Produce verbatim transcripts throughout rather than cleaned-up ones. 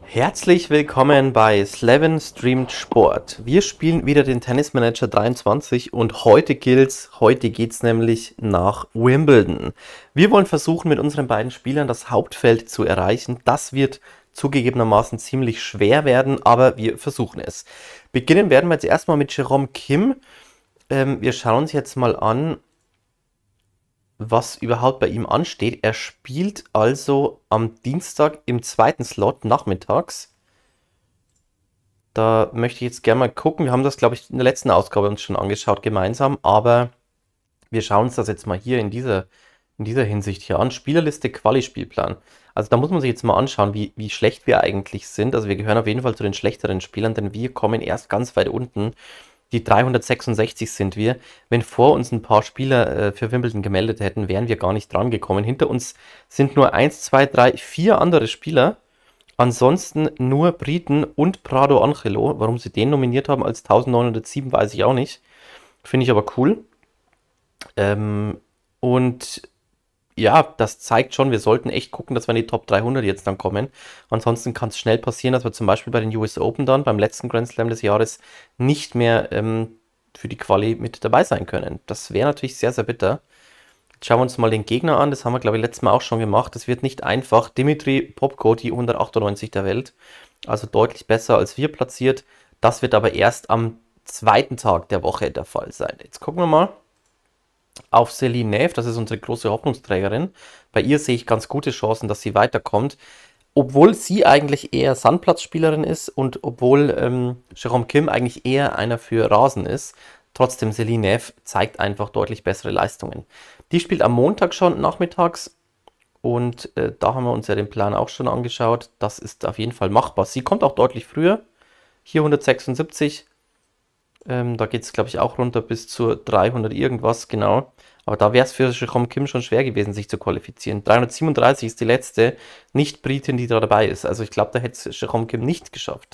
Herzlich willkommen bei Slevin Streamt Sport. Wir spielen wieder den Tennismanager dreiundzwanzig und heute gilt's, heute geht's nämlich nach Wimbledon. Wir wollen versuchen, mit unseren beiden Spielern das Hauptfeld zu erreichen. Das wird zugegebenermaßen ziemlich schwer werden, aber wir versuchen es. Beginnen werden wir jetzt erstmal mit Jerome Kim. Ähm, wir schauen uns jetzt mal an, was überhaupt bei ihm ansteht. Er spielt also am Dienstag im zweiten Slot nachmittags. Da möchte ich jetzt gerne mal gucken. Wir haben das, glaube ich, in der letzten Ausgabe uns schon angeschaut gemeinsam, aber wir schauen uns das jetzt mal hier in dieser, in dieser Hinsicht hier an. Spielerliste, Quali-Spielplan. Also da muss man sich jetzt mal anschauen, wie, wie schlecht wir eigentlich sind. Also wir gehören auf jeden Fall zu den schlechteren Spielern, denn wir kommen erst ganz weit unten. Die dreihundertsechsundsechzig sind wir. Wenn vor uns ein paar Spieler äh, für Wimbledon gemeldet hätten, wären wir gar nicht dran gekommen. Hinter uns sind nur eins, zwei, drei, vier andere Spieler. Ansonsten nur Briten und Prado Angelo. Warum sie den nominiert haben als neunzehnhundertsieben, weiß ich auch nicht. Finde ich aber cool. Ähm, und ja, das zeigt schon, wir sollten echt gucken, dass wir in die Top dreihundert jetzt dann kommen. Ansonsten kann es schnell passieren, dass wir zum Beispiel bei den U S Open dann, beim letzten Grand Slam des Jahres, nicht mehr ähm, für die Quali mit dabei sein können. Das wäre natürlich sehr, sehr bitter. Jetzt schauen wir uns mal den Gegner an. Das haben wir, glaube ich, letztes Mal auch schon gemacht. Das wird nicht einfach. Dimitri Popko, die hundertachtundneunzig der Welt. Also deutlich besser als wir platziert. Das wird aber erst am zweiten Tag der Woche der Fall sein. Jetzt gucken wir mal auf Celine Neve, das ist unsere große Hoffnungsträgerin. Bei ihr sehe ich ganz gute Chancen, dass sie weiterkommt. Obwohl sie eigentlich eher Sandplatzspielerin ist und obwohl ähm, Jerome Kim eigentlich eher einer für Rasen ist, trotzdem Celine Neve zeigt einfach deutlich bessere Leistungen. Die spielt am Montag schon nachmittags und äh, da haben wir uns ja den Plan auch schon angeschaut. Das ist auf jeden Fall machbar. Sie kommt auch deutlich früher, hier hundertsechsundsiebzig. Ähm, da geht es, glaube ich, auch runter bis zur dreihundert irgendwas, genau. Aber da wäre es für Jerome Kim schon schwer gewesen, sich zu qualifizieren. dreihundertsiebenunddreißig ist die letzte Nicht-Britin, die da dabei ist. Also ich glaube, da hätte es Jerome Kim nicht geschafft.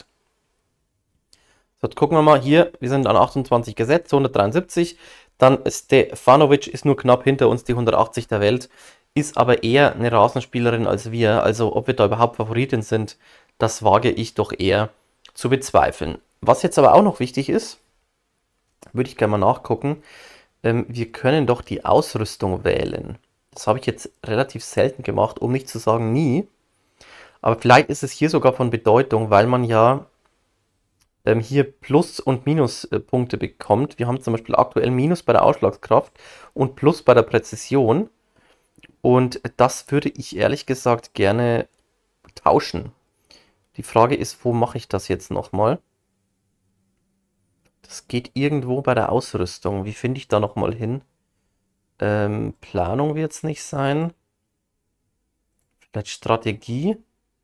So, jetzt gucken wir mal hier. Wir sind an achtundzwanzig gesetzt, hundertdreiundsiebzig. Dann Stefanovic ist nur knapp hinter uns, die hundertachtzig der Welt. Ist aber eher eine Rasenspielerin als wir. Also ob wir da überhaupt Favoritin sind, das wage ich doch eher zu bezweifeln. Was jetzt aber auch noch wichtig ist, würde ich gerne mal nachgucken. Ähm, wir können doch die Ausrüstung wählen. Das habe ich jetzt relativ selten gemacht, um nicht zu sagen nie. Aber vielleicht ist es hier sogar von Bedeutung, weil man ja ähm, hier Plus- und Minuspunkte bekommt. Wir haben zum Beispiel aktuell Minus bei der Ausschlagskraft und Plus bei der Präzision. Und das würde ich ehrlich gesagt gerne tauschen. Die Frage ist, wo mache ich das jetzt nochmal? Das geht irgendwo bei der Ausrüstung. Wie finde ich da nochmal hin? Ähm, Planung wird es nicht sein. Vielleicht Strategie?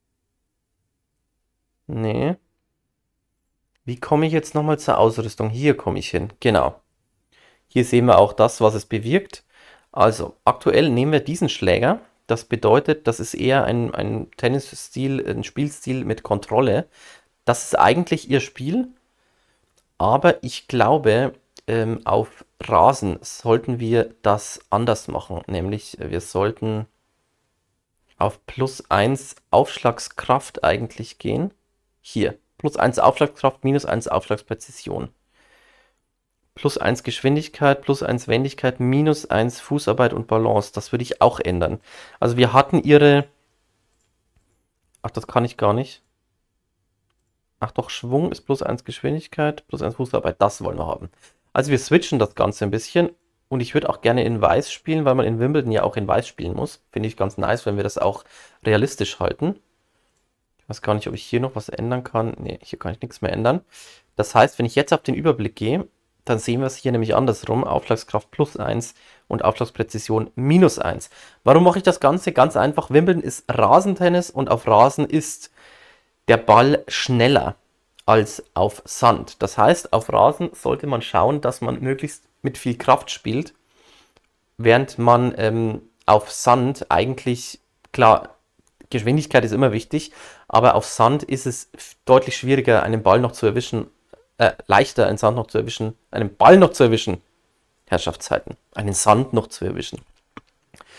Nee. Wie komme ich jetzt nochmal zur Ausrüstung? Hier komme ich hin. Genau. Hier sehen wir auch das, was es bewirkt. Also, aktuell nehmen wir diesen Schläger. Das bedeutet, das ist eher ein, ein Tennisstil, ein Spielstil mit Kontrolle. Das ist eigentlich ihr Spiel. Aber ich glaube, ähm, auf Rasen sollten wir das anders machen. Nämlich, wir sollten auf plus eins Aufschlagskraft eigentlich gehen. Hier, plus eins Aufschlagskraft, minus eins Aufschlagspräzision. Plus eins Geschwindigkeit, plus eins Wendigkeit, minus eins Fußarbeit und Balance. Das würde ich auch ändern. Also wir hatten ihre... Ach, das kann ich gar nicht. Ach doch, Schwung ist plus eins Geschwindigkeit, plus eins Fußarbeit, das wollen wir haben. Also wir switchen das Ganze ein bisschen und ich würde auch gerne in Weiß spielen, weil man in Wimbledon ja auch in Weiß spielen muss. Finde ich ganz nice, wenn wir das auch realistisch halten. Ich weiß gar nicht, ob ich hier noch was ändern kann. Ne, hier kann ich nichts mehr ändern. Das heißt, wenn ich jetzt auf den Überblick gehe, dann sehen wir es hier nämlich andersrum. Aufschlagskraft plus eins und Aufschlagspräzision minus eins. Warum mache ich das Ganze? Ganz einfach, Wimbledon ist Rasentennis und auf Rasen ist der Ball schneller als auf Sand. Das heißt, auf Rasen sollte man schauen, dass man möglichst mit viel Kraft spielt, während man ähm, auf Sand eigentlich, klar, Geschwindigkeit ist immer wichtig, aber auf Sand ist es deutlich schwieriger, einen Ball noch zu erwischen, äh, leichter einen Sand noch zu erwischen, einen Ball noch zu erwischen, Herrschaftszeiten, einen Sand noch zu erwischen.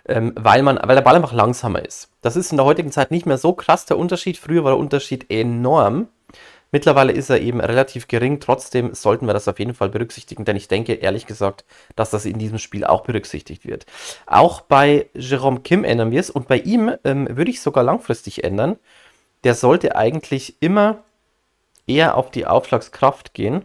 ähm, weil, man, weil der Ball einfach langsamer ist. Das ist in der heutigen Zeit nicht mehr so krass der Unterschied. Früher war der Unterschied enorm. Mittlerweile ist er eben relativ gering. Trotzdem sollten wir das auf jeden Fall berücksichtigen, denn ich denke ehrlich gesagt, dass das in diesem Spiel auch berücksichtigt wird. Auch bei Jerome Kim ändern wir es und bei ihm ähm, würde ich sogar langfristig ändern. Der sollte eigentlich immer eher auf die Aufschlagskraft gehen.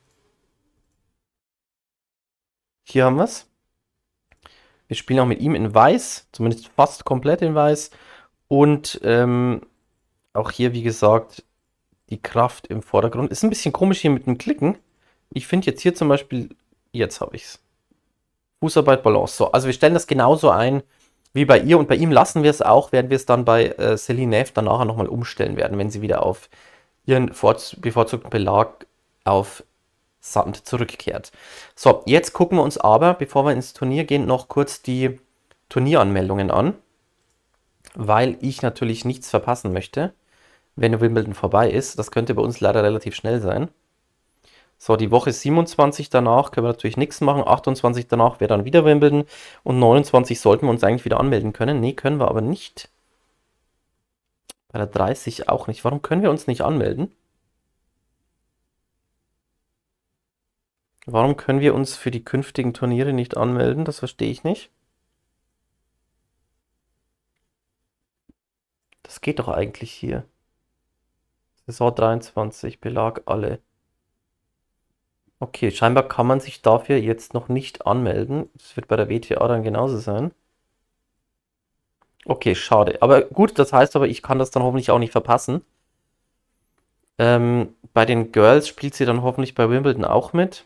Hier haben wir es. Wir spielen auch mit ihm in Weiß, zumindest fast komplett in Weiß. Und ähm, auch hier, wie gesagt, die Kraft im Vordergrund. Ist ein bisschen komisch hier mit dem Klicken. Ich finde jetzt hier zum Beispiel, jetzt habe ich es. Fußarbeit, Balance. So, also wir stellen das genauso ein wie bei ihr und bei ihm lassen wir es auch, während wir es dann bei äh, Celine Neff dann nachher nochmal umstellen werden, wenn sie wieder auf ihren bevorzugten Belag auf Sand zurückkehrt. So, jetzt gucken wir uns aber, bevor wir ins Turnier gehen, noch kurz die Turnieranmeldungen an, weil ich natürlich nichts verpassen möchte, wenn Wimbledon vorbei ist. Das könnte bei uns leider relativ schnell sein. So, die Woche siebenundzwanzig danach können wir natürlich nichts machen. achtundzwanzig danach wäre dann wieder Wimbledon. Und neunundzwanzig sollten wir uns eigentlich wieder anmelden können. Nee, können wir aber nicht. Bei der dreißig auch nicht. Warum können wir uns nicht anmelden? Warum können wir uns für die künftigen Turniere nicht anmelden? Das verstehe ich nicht. Das geht doch eigentlich hier. Saison dreiundzwanzig, Belag alle. Okay, scheinbar kann man sich dafür jetzt noch nicht anmelden. Das wird bei der W T A dann genauso sein. Okay, schade. Aber gut, das heißt aber, ich kann das dann hoffentlich auch nicht verpassen. Ähm, bei den Girls spielt sie dann hoffentlich bei Wimbledon auch mit.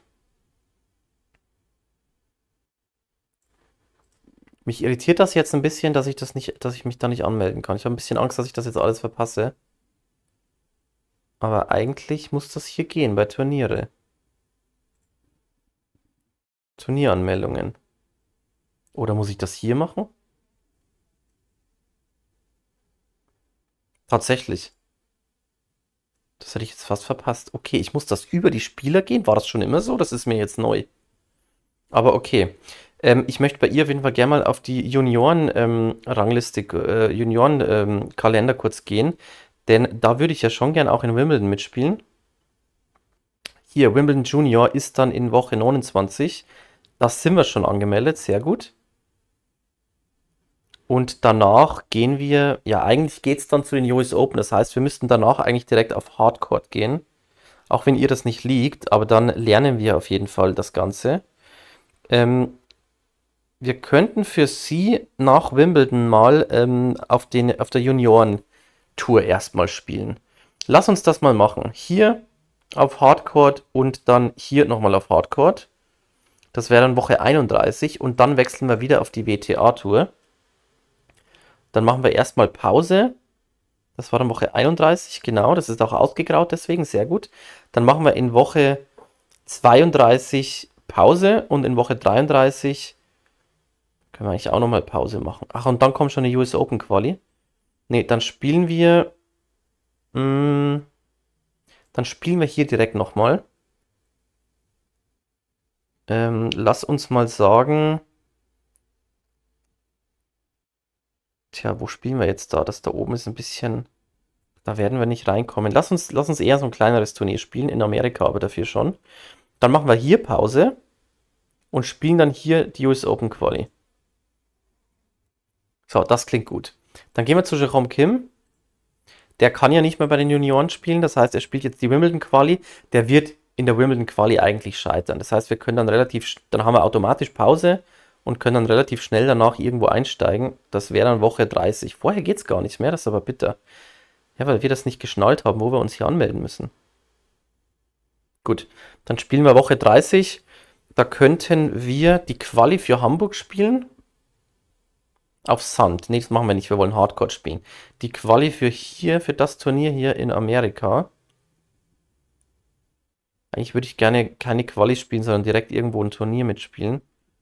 Mich irritiert das jetzt ein bisschen, dass ich das nicht, dass ich mich da nicht anmelden kann. Ich habe ein bisschen Angst, dass ich das jetzt alles verpasse. Aber eigentlich muss das hier gehen bei Turniere. Turnieranmeldungen. Oder muss ich das hier machen? Tatsächlich. Das hätte ich jetzt fast verpasst. Okay, ich muss das über die Spieler gehen. War das schon immer so? Das ist mir jetzt neu. Aber okay. Ähm, ich möchte bei ihr auf jeden Fall gerne mal auf die Junioren-Rangliste, äh, Junioren-Kalender kurz gehen. Denn da würde ich ja schon gern auch in Wimbledon mitspielen. Hier, Wimbledon Junior ist dann in Woche neunundzwanzig. Das sind wir schon angemeldet, sehr gut. Und danach gehen wir, ja eigentlich geht es dann zu den U S Open. Das heißt, wir müssten danach eigentlich direkt auf Hardcourt gehen. Auch wenn ihr das nicht liegt, aber dann lernen wir auf jeden Fall das Ganze. Ähm, wir könnten für sie nach Wimbledon mal ähm, auf, den, auf der Junioren-Tour erstmal spielen. Lass uns das mal machen. Hier auf Hardcourt und dann hier nochmal auf Hardcourt. Das wäre dann Woche einunddreißig und dann wechseln wir wieder auf die W T A-Tour. Dann machen wir erstmal Pause. Das war dann Woche einunddreißig, genau. Das ist auch ausgegraut, deswegen sehr gut. Dann machen wir in Woche zweiunddreißig Pause und in Woche dreiunddreißig können wir eigentlich auch nochmal Pause machen. Ach, und dann kommt schon eine U S Open Quali. Ne, dann spielen wir... Mh, dann spielen wir hier direkt nochmal. Ähm, lass uns mal sagen... Tja, wo spielen wir jetzt da? Das da oben ist ein bisschen... Da werden wir nicht reinkommen. Lass uns, lass uns eher so ein kleineres Turnier spielen, in Amerika aber dafür schon. Dann machen wir hier Pause und spielen dann hier die U S Open Quali. So, das klingt gut. Dann gehen wir zu Jerome Kim. Der kann ja nicht mehr bei den Junioren spielen, das heißt, er spielt jetzt die Wimbledon Quali. Der wird in der Wimbledon Quali eigentlich scheitern. Das heißt, wir können dann relativ, dann haben wir automatisch Pause und können dann relativ schnell danach irgendwo einsteigen. Das wäre dann Woche dreißig. Vorher geht es gar nicht mehr, das ist aber bitter. Ja, weil wir das nicht geschnallt haben, wo wir uns hier anmelden müssen. Gut, dann spielen wir Woche dreißig. Da könnten wir die Quali für Hamburg spielen. Auf Sand. Nee, das machen wir nicht, wir wollen Hardcourt spielen. Die Quali für hier, für das Turnier hier in Amerika. Eigentlich würde ich gerne keine Quali spielen, sondern direkt irgendwo ein Turnier mitspielen.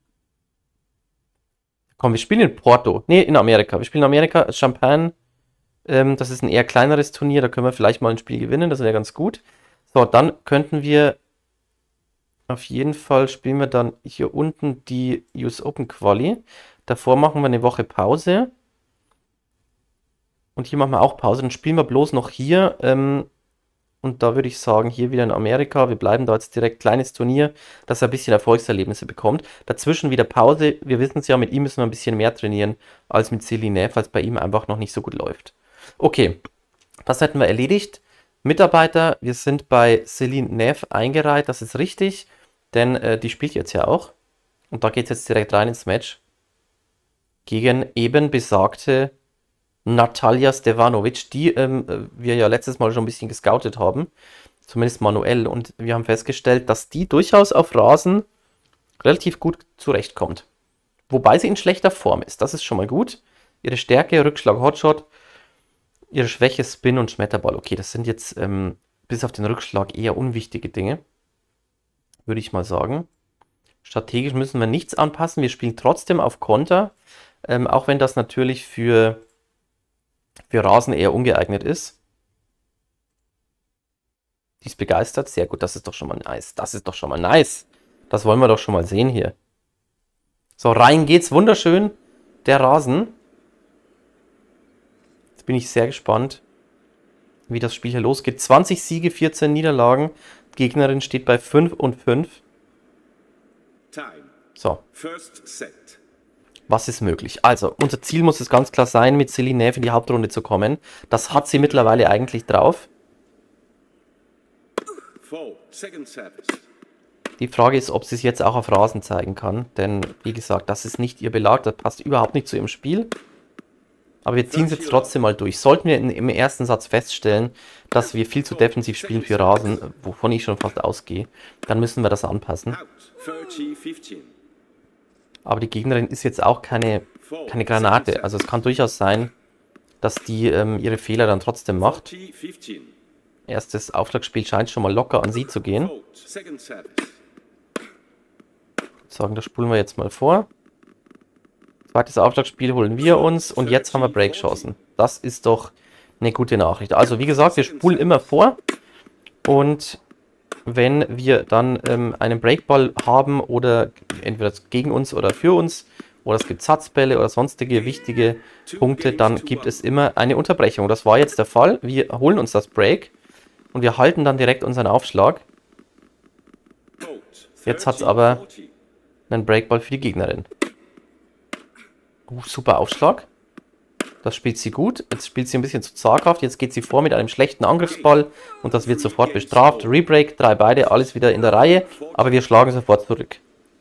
Komm, wir spielen in Porto. Nee, in Amerika. Wir spielen in Amerika, Champagne. Ähm, das ist ein eher kleineres Turnier, da können wir vielleicht mal ein Spiel gewinnen, das wäre ganz gut. So, dann könnten wir auf jeden Fall spielen wir dann hier unten die U S Open Quali. Davor machen wir eine Woche Pause. Und hier machen wir auch Pause. Dann spielen wir bloß noch hier. Ähm, und da würde ich sagen, hier wieder in Amerika. Wir bleiben da jetzt direkt. Kleines Turnier, dass er ein bisschen Erfolgserlebnisse bekommt. Dazwischen wieder Pause. Wir wissen es ja, mit ihm müssen wir ein bisschen mehr trainieren als mit Celine, weil es bei ihm einfach noch nicht so gut läuft. Okay, das hätten wir erledigt. Mitarbeiter, wir sind bei Celine Neff eingereiht. Das ist richtig, denn äh, die spielt jetzt ja auch. Und da geht es jetzt direkt rein ins Match. Gegen eben besagte Natalia Stevanovic, die ähm, wir ja letztes Mal schon ein bisschen gescoutet haben, zumindest manuell, und wir haben festgestellt, dass die durchaus auf Rasen relativ gut zurechtkommt. Wobei sie in schlechter Form ist, das ist schon mal gut. Ihre Stärke, Rückschlag, Hotshot, ihre Schwäche, Spin und Schmetterball. Okay, das sind jetzt ähm, bis auf den Rückschlag eher unwichtige Dinge, würde ich mal sagen. Strategisch müssen wir nichts anpassen, wir spielen trotzdem auf Konter, ähm, auch wenn das natürlich für für Rasen eher ungeeignet ist. Die ist begeistert. Sehr gut, das ist doch schon mal nice. Das ist doch schon mal nice. Das wollen wir doch schon mal sehen hier. So, rein geht's. Wunderschön. Der Rasen. Jetzt bin ich sehr gespannt, wie das Spiel hier losgeht. zwanzig Siege, vierzehn Niederlagen. Die Gegnerin steht bei fünf und fünf. So. Was ist möglich? Also, unser Ziel muss es ganz klar sein, mit Celine Neff in die Hauptrunde zu kommen. Das hat sie mittlerweile eigentlich drauf. Die Frage ist, ob sie es jetzt auch auf Rasen zeigen kann. Denn, wie gesagt, das ist nicht ihr Belag. Das passt überhaupt nicht zu ihrem Spiel. Aber wir ziehen es jetzt trotzdem mal durch. Sollten wir in, im ersten Satz feststellen, dass wir viel zu defensiv spielen für Rasen, wovon ich schon fast ausgehe, dann müssen wir das anpassen. Aber die Gegnerin ist jetzt auch keine, keine Granate. Also es kann durchaus sein, dass die ähm, ihre Fehler dann trotzdem macht. Erstes Aufschlagspiel scheint schon mal locker an sie zu gehen. Ich sagen, das spulen wir jetzt mal vor. Zweites Aufschlagspiel holen wir uns und jetzt haben wir Breakchancen. Das ist doch eine gute Nachricht. Also wie gesagt, wir spulen immer vor und wenn wir dann ähm, einen Breakball haben oder entweder gegen uns oder für uns oder es gibt Satzbälle oder sonstige wichtige Punkte, dann gibt es immer eine Unterbrechung. Das war jetzt der Fall. Wir holen uns das Break und wir halten dann direkt unseren Aufschlag. Jetzt hat es aber einen Breakball für die Gegnerin. Uh, super Aufschlag. Das spielt sie gut. Jetzt spielt sie ein bisschen zu zaghaft. Jetzt geht sie vor mit einem schlechten Angriffsball. Und das wird sofort bestraft. Rebreak, drei beide, alles wieder in der Reihe. Aber wir schlagen sofort zurück.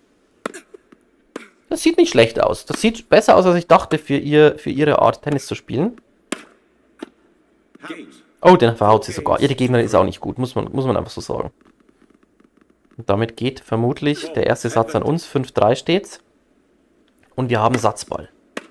Das sieht nicht schlecht aus. Das sieht besser aus, als ich dachte, für, ihr, für ihre Art Tennis zu spielen. Oh, den verhaut sie sogar. Ihre Gegnerin ist auch nicht gut, muss man, muss man einfach so sagen. Und damit geht vermutlich der erste Satz an uns. fünf drei steht's. Und wir haben Satzball.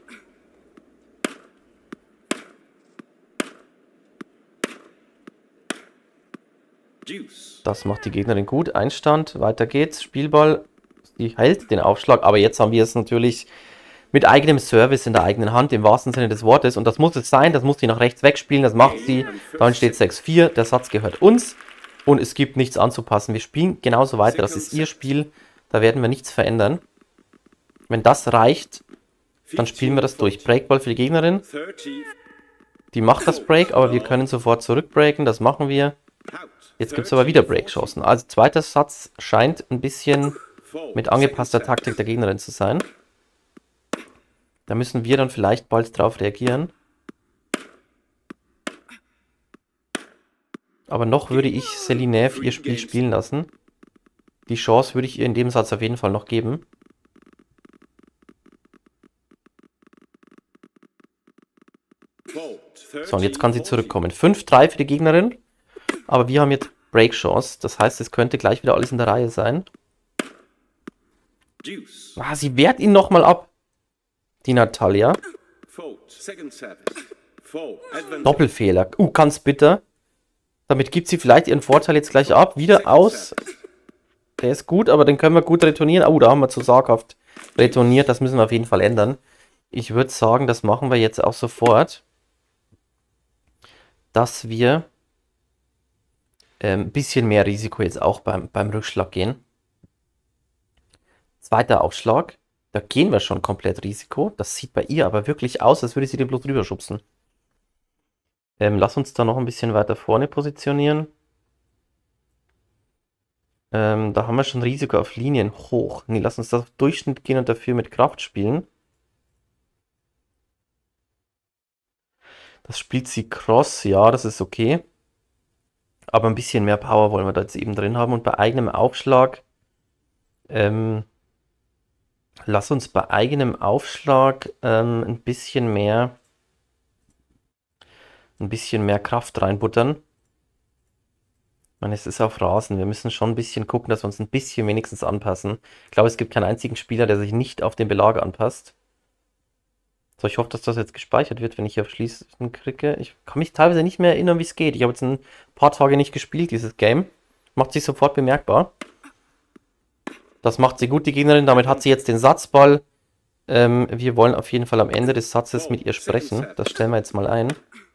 Das macht die Gegnerin gut. Einstand, weiter geht's. Spielball, sie hält den Aufschlag, aber jetzt haben wir es natürlich mit eigenem Service in der eigenen Hand, im wahrsten Sinne des Wortes. Und das muss es sein, das muss sie nach rechts wegspielen, das macht sie. Dann steht sechs vier, der Satz gehört uns und es gibt nichts anzupassen. Wir spielen genauso weiter, das ist ihr Spiel, da werden wir nichts verändern. Wenn das reicht, dann spielen wir das durch. Breakball für die Gegnerin. Die macht das Break, aber wir können sofort zurückbreaken, das machen wir. Jetzt gibt es aber wieder Breakchancen. Also zweiter Satz scheint ein bisschen mit angepasster Taktik der Gegnerin zu sein. Da müssen wir dann vielleicht bald drauf reagieren. Aber noch würde ich Celine Neff ihr Spiel spielen lassen. Die Chance würde ich ihr in dem Satz auf jeden Fall noch geben. So, und jetzt kann sie zurückkommen. fünf drei für die Gegnerin. Aber wir haben jetzt Break-Chance. Das heißt, es könnte gleich wieder alles in der Reihe sein. Ah, sie wehrt ihn nochmal ab. Die Natalia. Doppelfehler. Uh, ganz bitter. Damit gibt sie vielleicht ihren Vorteil jetzt gleich ab. Wieder aus. Der ist gut, aber den können wir gut retournieren. Oh, da haben wir zu zaghaft retourniert. Das müssen wir auf jeden Fall ändern. Ich würde sagen, das machen wir jetzt auch sofort. Dass wir ein ähm, bisschen mehr Risiko jetzt auch beim, beim Rückschlag gehen. Zweiter Aufschlag. Da gehen wir schon komplett Risiko. Das sieht bei ihr aber wirklich aus, als würde sie den bloß drüber schubsen. Ähm, lass uns da noch ein bisschen weiter vorne positionieren. Ähm, da haben wir schon Risiko auf Linien hoch. Nee, lass uns das auf Durchschnitt gehen und dafür mit Kraft spielen. Das spielt sie Cross, ja, das ist okay. Aber ein bisschen mehr Power wollen wir da jetzt eben drin haben. Und bei eigenem Aufschlag, ähm, lass uns bei eigenem Aufschlag ähm, ein bisschen mehr, ein bisschen mehr Kraft reinbuttern. Ich meine, es ist auf Rasen. Wir müssen schon ein bisschen gucken, dass wir uns ein bisschen wenigstens anpassen. Ich glaube, es gibt keinen einzigen Spieler, der sich nicht auf den Belag anpasst. So, ich hoffe, dass das jetzt gespeichert wird, wenn ich hier auf Schließen klicke. Ich kann mich teilweise nicht mehr erinnern, wie es geht. Ich habe jetzt ein paar Tage nicht gespielt, dieses Game. Macht sich sofort bemerkbar. Das macht sie gut, die Gegnerin. Damit hat sie jetzt den Satzball. Ähm, wir wollen auf jeden Fall am Ende des Satzes mit ihr sprechen. Das stellen wir jetzt mal ein.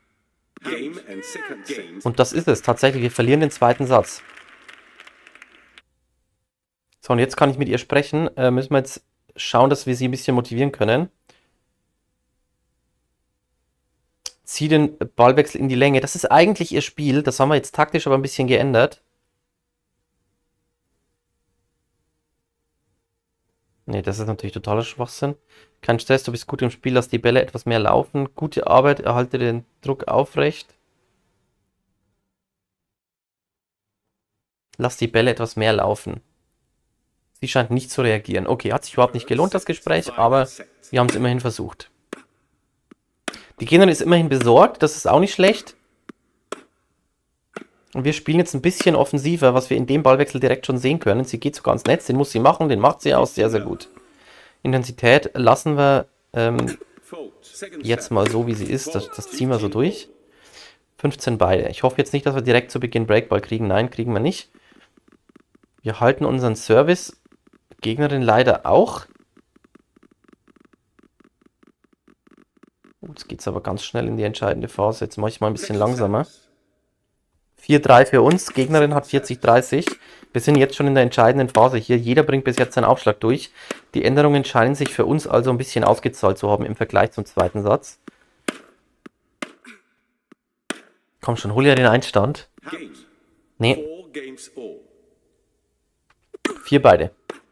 Und das ist es. Tatsächlich, wir verlieren den zweiten Satz. So, und jetzt kann ich mit ihr sprechen. Äh, müssen wir jetzt schauen, dass wir sie ein bisschen motivieren können. Zieh den Ballwechsel in die Länge. Das ist eigentlich ihr Spiel. Das haben wir jetzt taktisch aber ein bisschen geändert. Ne, das ist natürlich totaler Schwachsinn. Kein Stress, du bist gut im Spiel, lass die Bälle etwas mehr laufen. Gute Arbeit, erhalte den Druck aufrecht. Lass die Bälle etwas mehr laufen. Sie scheint nicht zu reagieren. Okay, hat sich überhaupt nicht gelohnt, das Gespräch, aber wir haben es immerhin versucht. Die Gegnerin ist immerhin besorgt, das ist auch nicht schlecht. Und wir spielen jetzt ein bisschen offensiver, was wir in dem Ballwechsel direkt schon sehen können. Sie geht sogar ans Netz, den muss sie machen, den macht sie aus, sehr, sehr gut. Intensität lassen wir ähm, jetzt mal so, wie sie ist. Das, das ziehen wir so durch. fünfzehn beide. Ich hoffe jetzt nicht, dass wir direkt zu Beginn Breakball kriegen. Nein, kriegen wir nicht. Wir halten unseren Service. Gegnerin leider auch. Jetzt geht es aber ganz schnell in die entscheidende Phase. Jetzt mache ich mal ein bisschen langsamer. vier drei für uns. Gegnerin hat vierzig dreißig. Wir sind jetzt schon in der entscheidenden Phase hier. Jeder bringt bis jetzt seinen Aufschlag durch. Die Änderungen scheinen sich für uns also ein bisschen ausgezahlt zu haben im Vergleich zum zweiten Satz. Komm schon, hol ja den Einstand. Nee. Vier beide.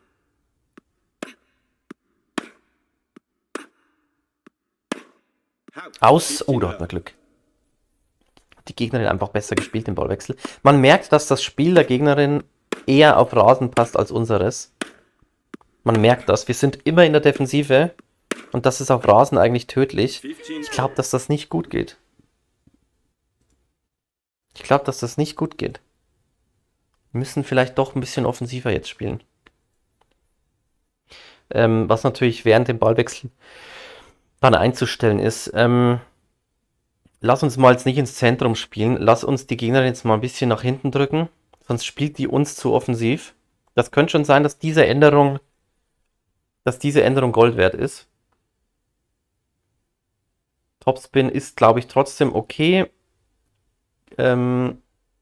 Aus. Oh, da hat man Glück. Die Gegnerin einfach besser gespielt im Ballwechsel. Man merkt, dass das Spiel der Gegnerin eher auf Rasen passt als unseres. Man merkt das. Wir sind immer in der Defensive. Und das ist auf Rasen eigentlich tödlich. Ich glaube, dass das nicht gut geht. Ich glaube, dass das nicht gut geht. Wir müssen vielleicht doch ein bisschen offensiver jetzt spielen. Ähm, was natürlich während dem Ballwechsel dann einzustellen ist. Ähm, lass uns mal jetzt nicht ins Zentrum spielen. Lass uns die Gegnerin jetzt mal ein bisschen nach hinten drücken. Sonst spielt die uns zu offensiv. Das könnte schon sein, dass diese Änderung, dass diese Änderung Gold wert ist. Topspin ist, glaube ich, trotzdem okay. Ähm,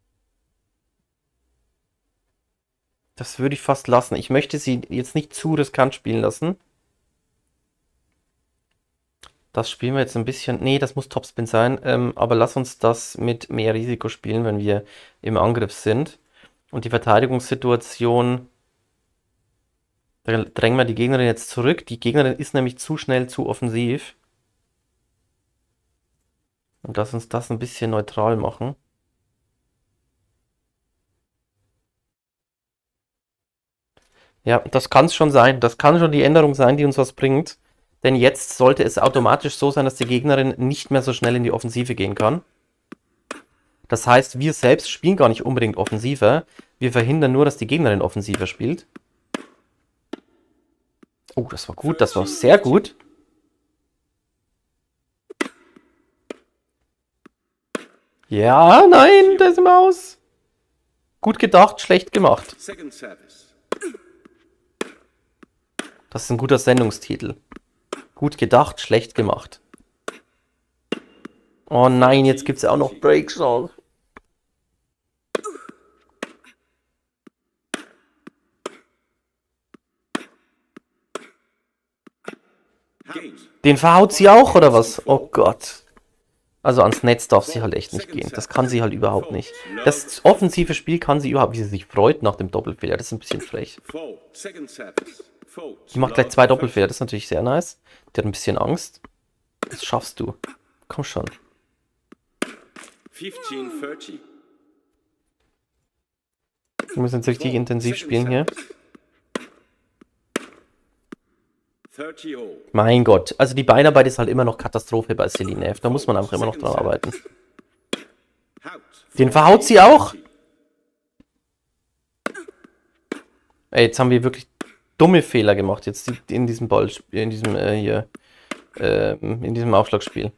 das würde ich fast lassen. Ich möchte sie jetzt nicht zu riskant spielen lassen. Das spielen wir jetzt ein bisschen. Nee, das muss Topspin sein. Ähm, aber lass uns das mit mehr Risiko spielen, wenn wir im Angriff sind. Und die Verteidigungssituation, da drängen wir die Gegnerin jetzt zurück. Die Gegnerin ist nämlich zu schnell, zu offensiv. Und lass uns das ein bisschen neutral machen. Ja, das kann es schon sein. Das kann schon die Änderung sein, die uns was bringt. Denn jetzt sollte es automatisch so sein, dass die Gegnerin nicht mehr so schnell in die Offensive gehen kann. Das heißt, wir selbst spielen gar nicht unbedingt offensiver. Wir verhindern nur, dass die Gegnerin offensiver spielt. Oh, das war gut. Das war sehr gut. Ja, nein, das ist im Aus. Gut gedacht, schlecht gemacht. Das ist ein guter Sendungstitel. Gut gedacht, schlecht gemacht. Oh nein, jetzt gibt es auch noch Breakshot. Den verhaut sie auch, oder was? Oh Gott. Also ans Netz darf sie halt echt nicht gehen. Das kann sie halt überhaupt nicht. Das offensive Spiel kann sie überhaupt, wie sie sich freut nach dem Doppelfehler. Das ist ein bisschen frech. Die macht gleich zwei Doppelfehler. Das ist natürlich sehr nice. Die hat ein bisschen Angst. Das schaffst du. Komm schon. Wir müssen jetzt richtig intensiv spielen hier. Mein Gott, also die Beinarbeit ist halt immer noch Katastrophe bei Selinev. Da muss man einfach immer noch dran arbeiten. Den verhaut sie auch. Ey, jetzt haben wir wirklich dumme Fehler gemacht jetzt in diesem Ball, in diesem äh, hier, äh, in diesem Aufschlagspiel.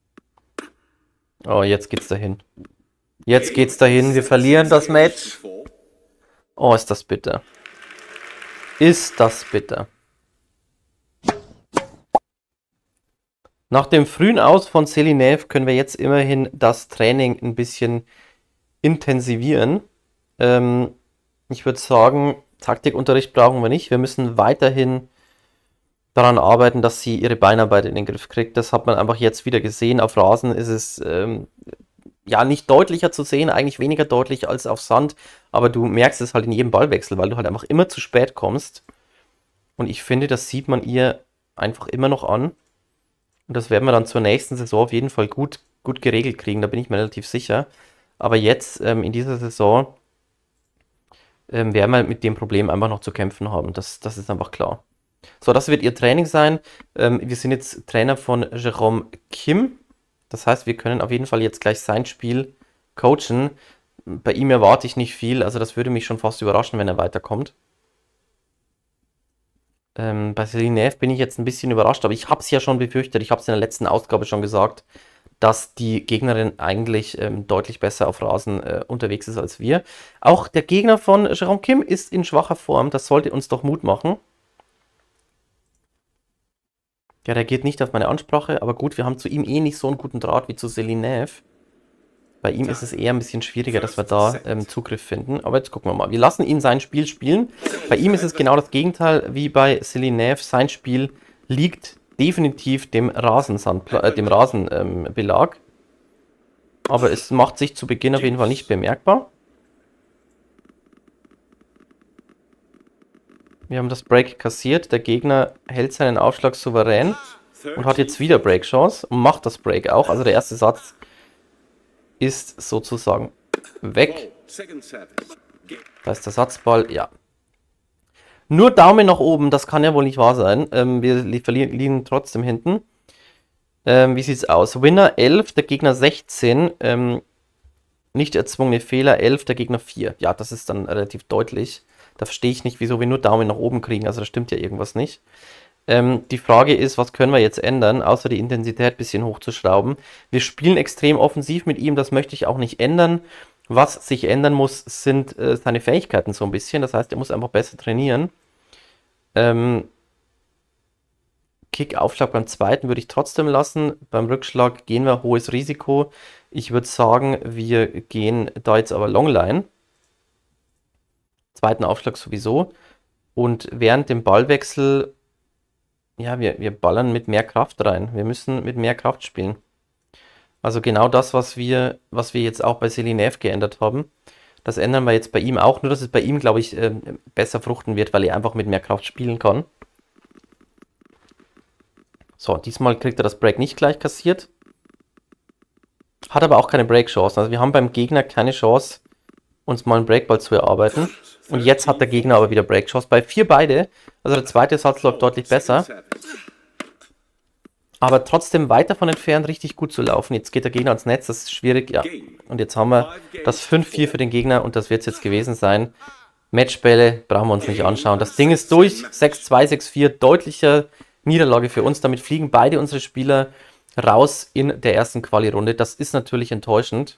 Oh, jetzt geht's dahin. Jetzt geht's dahin. Wir verlieren das Match. Oh, ist das bitter. Ist das bitter. Nach dem frühen Aus von Selinev können wir jetzt immerhin das Training ein bisschen intensivieren. Ähm, ich würde sagen, Taktikunterricht brauchen wir nicht. Wir müssen weiterhin daran arbeiten, dass sie ihre Beinarbeit in den Griff kriegt. Das hat man einfach jetzt wieder gesehen. Auf Rasen ist es ähm, ja nicht deutlicher zu sehen, eigentlich weniger deutlich als auf Sand. Aber du merkst es halt in jedem Ballwechsel, weil du halt einfach immer zu spät kommst. Und ich finde, das sieht man ihr einfach immer noch an. Und das werden wir dann zur nächsten Saison auf jeden Fall gut, gut geregelt kriegen, da bin ich mir relativ sicher. Aber jetzt, ähm, in dieser Saison, ähm, werden wir mit dem Problem einfach noch zu kämpfen haben. Das, das ist einfach klar. So, das wird ihr Training sein. Ähm, wir sind jetzt Trainer von Jerome Kim. Das heißt, wir können auf jeden Fall jetzt gleich sein Spiel coachen. Bei ihm erwarte ich nicht viel, also das würde mich schon fast überraschen, wenn er weiterkommt. Ähm, bei Selinev bin ich jetzt ein bisschen überrascht, aber ich habe es ja schon befürchtet, ich habe es in der letzten Ausgabe schon gesagt, dass die Gegnerin eigentlich ähm, deutlich besser auf Rasen äh, unterwegs ist als wir. Auch der Gegner von Jerome Kim ist in schwacher Form, das sollte uns doch Mut machen. Ja, der geht nicht auf meine Ansprache, aber gut, wir haben zu ihm eh nicht so einen guten Draht wie zu Selinev. Bei ihm ist es eher ein bisschen schwieriger, dass wir da ähm, Zugriff finden. Aber jetzt gucken wir mal. Wir lassen ihn sein Spiel spielen. Bei ihm ist es genau das Gegenteil wie bei Selinev. Sein Spiel liegt definitiv dem Rasensand, äh, dem Rasenbelag. Ähm, Aber es macht sich zu Beginn auf jeden Fall nicht bemerkbar. Wir haben das Break kassiert. Der Gegner hält seinen Aufschlag souverän und hat jetzt wieder Break-Chance und macht das Break auch. Also der erste Satz ist sozusagen weg. Da ist der Satzball, ja. Nur Daumen nach oben, das kann ja wohl nicht wahr sein. Ähm, wir verlieren, liegen trotzdem hinten. Ähm, wie sieht es aus? Winner elf, der Gegner sechzehn. Ähm, nicht erzwungene Fehler elf, der Gegner vier. Ja, das ist dann relativ deutlich. Da verstehe ich nicht, wieso wir nur Daumen nach oben kriegen. Also da stimmt ja irgendwas nicht. Ähm, die Frage ist, was können wir jetzt ändern, außer die Intensität ein bisschen hochzuschrauben. Wir spielen extrem offensiv mit ihm, das möchte ich auch nicht ändern. Was sich ändern muss, sind äh, seine Fähigkeiten so ein bisschen. Das heißt, er muss einfach besser trainieren. Ähm, Kick-Aufschlag beim zweiten würde ich trotzdem lassen. Beim Rückschlag gehen wir hohes Risiko. Ich würde sagen, wir gehen da jetzt aber Longline. Zweiten Aufschlag sowieso. Und während dem Ballwechsel, ja, wir, wir ballern mit mehr Kraft rein. Wir müssen mit mehr Kraft spielen. Also genau das, was wir, was wir jetzt auch bei Selinev geändert haben. Das ändern wir jetzt bei ihm auch. Nur, dass es bei ihm, glaube ich, äh, besser fruchten wird, weil er einfach mit mehr Kraft spielen kann. So, diesmal kriegt er das Break nicht gleich kassiert. Hat aber auch keine Break-Chance. Also wir haben beim Gegner keine Chance, uns mal einen Breakball zu erarbeiten. Und jetzt hat der Gegner aber wieder Break-Chance. Bei vier beide. Also der zweite Satz läuft deutlich besser. Aber trotzdem weit davon entfernt, richtig gut zu laufen. Jetzt geht der Gegner ans Netz, das ist schwierig, ja. Und jetzt haben wir das fünf vier für den Gegner und das wird es jetzt gewesen sein. Matchbälle brauchen wir uns nicht anschauen. Das Ding ist durch, sechs zwei, sechs vier, deutliche Niederlage für uns. Damit fliegen beide unsere Spieler raus in der ersten Quali-Runde. Das ist natürlich enttäuschend.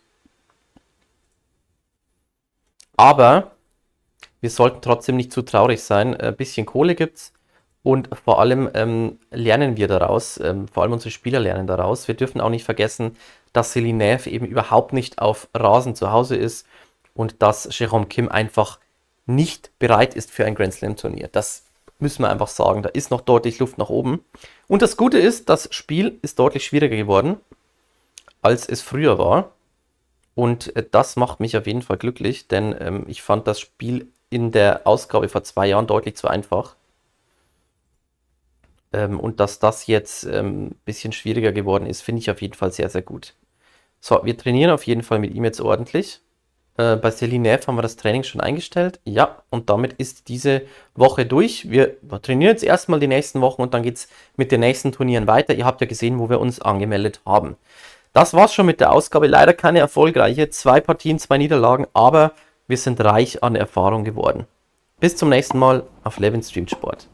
Aber wir sollten trotzdem nicht zu traurig sein. Ein bisschen Kohle gibt's. Und vor allem ähm, lernen wir daraus, ähm, vor allem unsere Spieler lernen daraus. Wir dürfen auch nicht vergessen, dass Selinev eben überhaupt nicht auf Rasen zu Hause ist und dass Jerome Kim einfach nicht bereit ist für ein Grand Slam Turnier. Das müssen wir einfach sagen, da ist noch deutlich Luft nach oben. Und das Gute ist, das Spiel ist deutlich schwieriger geworden, als es früher war. Und äh, das macht mich auf jeden Fall glücklich, denn ähm, ich fand das Spiel in der Ausgabe vor zwei Jahren deutlich zu einfach. Ähm, und dass das jetzt ein ähm, bisschen schwieriger geworden ist, finde ich auf jeden Fall sehr, sehr gut. So, wir trainieren auf jeden Fall mit ihm jetzt ordentlich. Äh, bei Selinev haben wir das Training schon eingestellt. Ja, und damit ist diese Woche durch. Wir trainieren jetzt erstmal die nächsten Wochen und dann geht es mit den nächsten Turnieren weiter. Ihr habt ja gesehen, wo wir uns angemeldet haben. Das war's schon mit der Ausgabe. Leider keine erfolgreiche. Zwei Partien, zwei Niederlagen, aber wir sind reich an Erfahrung geworden. Bis zum nächsten Mal auf Levin Streamt Sport.